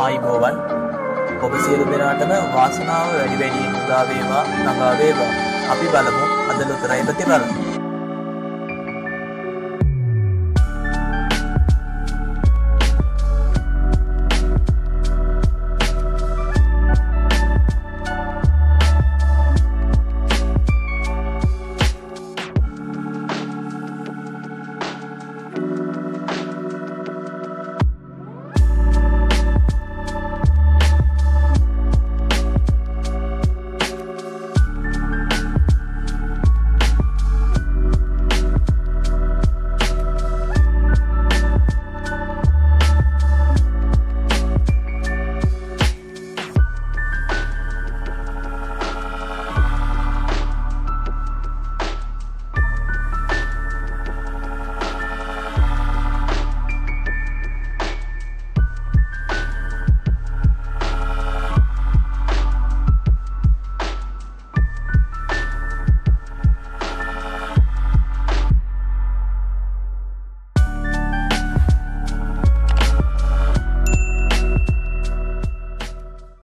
ආයිබෝවන් ඔබ සියලු දෙනාටම වාසනාව වැඩි වැඩියෙන් උදා වේවා ළඟා වේවා අපි බලමු අද ලොතරැයි ප්‍රතිඵල